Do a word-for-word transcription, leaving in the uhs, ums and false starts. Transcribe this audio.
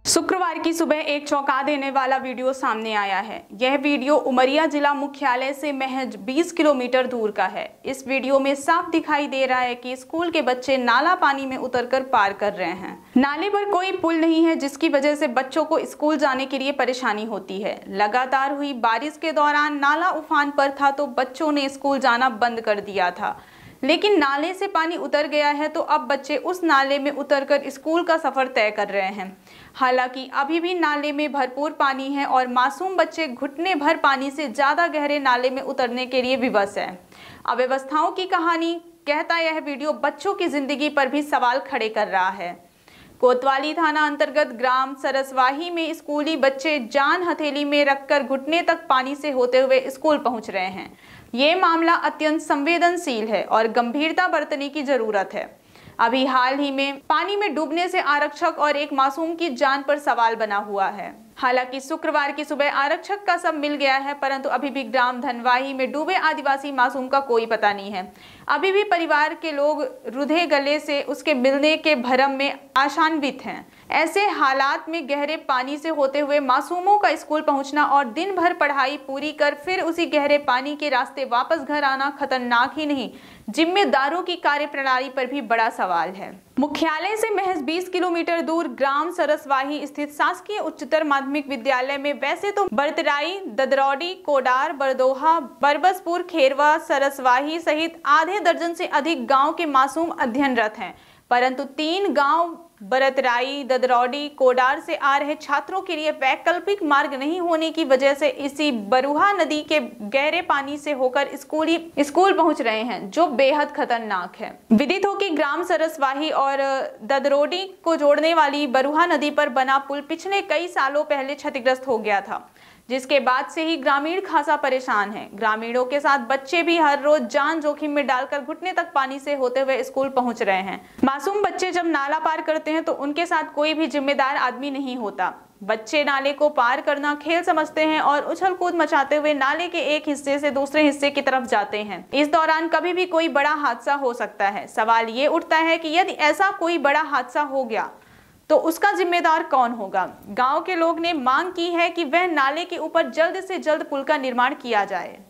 शुक्रवार की सुबह एक चौंका देने वाला वीडियो सामने आया है। यह वीडियो उमरिया जिला मुख्यालय से महज बीस किलोमीटर दूर का है। इस वीडियो में साफ दिखाई दे रहा है कि स्कूल के बच्चे नाला पानी में उतरकर पार कर रहे हैं। नाले पर कोई पुल नहीं है, जिसकी वजह से बच्चों को स्कूल जाने के लिए परेशानी होती है। लगातार हुई बारिश के दौरान नाला उफान पर था तो बच्चों ने स्कूल जाना बंद कर दिया था, लेकिन नाले से पानी उतर गया है तो अब बच्चे उस नाले में उतरकर स्कूल का सफर तय कर रहे हैं। हालांकि अभी भी नाले में भरपूर पानी है और मासूम बच्चे घुटने भर पानी से ज्यादा गहरे नाले में उतरने के लिए विवश हैं। अव्यवस्थाओं की कहानी कहता यह वीडियो बच्चों की जिंदगी पर भी सवाल खड़े कर रहा है। कोतवाली थाना अंतर्गत ग्राम सरसवाही में स्कूली बच्चे जान हथेली में रखकर घुटने तक पानी से होते हुए स्कूल पहुंच रहे हैं। ये मामला अत्यंत संवेदनशील है और गंभीरता बरतने की जरूरत है। अभी हाल ही में पानी में डूबने से आरक्षक और एक मासूम की जान पर सवाल बना हुआ है। हालांकि शुक्रवार की सुबह आरक्षक का शव मिल गया है, परंतु अभी भी ग्राम धनवाही में डूबे आदिवासी मासूम का कोई पता नहीं है। अभी भी परिवार के लोग रुधे गले से उसके मिलने के भरम में आशान्वित हैं। ऐसे हालात में गहरे पानी से होते हुए मासूमों का स्कूल पहुंचना और दिन भर पढ़ाई पूरी कर फिर उसी गहरे पानी के रास्ते वापस घर आना खतरनाक ही नहीं, जिम्मेदारों की कार्यप्रणाली पर भी बड़ा सवाल है। मुख्यालय से महज बीस किलोमीटर दूर ग्राम सरसवाही स्थित शासकीय उच्चतर माध्यमिक विद्यालय में वैसे तो बरतराई, ददरौडी, कोडार, बरदोहा, बरबसपुर, खेरवा, सरसवाही सहित आधे दर्जन से अधिक गांव के मासूम अध्ययनरत हैं, परंतु तीन गांव बरतराई, ददरौडी, कोडार से आ रहे छात्रों के लिए वैकल्पिक मार्ग नहीं होने की वजह से इसी बरुहा नदी के गहरे पानी से होकर स्कूली स्कूल पहुंच रहे हैं, जो बेहद खतरनाक है। विदित हो कि ग्राम सरसवाही और ददरौडी को जोड़ने वाली बरुहा नदी पर बना पुल पिछले कई सालों पहले क्षतिग्रस्त हो गया था, जिसके बाद से ही ग्रामीण खासा परेशान है। ग्रामीणों के साथ बच्चे भी हर रोज जान जोखिम में डालकर घुटने तक पानी से होते हुए स्कूल पहुंच रहे हैं। मासूम बच्चे जब नाला पार करते हैं तो उनके साथ कोई भी जिम्मेदार आदमी नहीं होता। बच्चे नाले को पार करना खेल समझते हैं और उछल कूद मचाते हुए नाले के एक हिस्से से दूसरे हिस्से की तरफ जाते हैं। इस दौरान कभी भी कोई बड़ा हादसा हो सकता है। सवाल ये उठता है कि यदि ऐसा कोई बड़ा हादसा हो गया तो उसका जिम्मेदार कौन होगा। गांव के लोग ने मांग की है कि वह नाले के ऊपर जल्द से जल्द पुल का निर्माण किया जाए।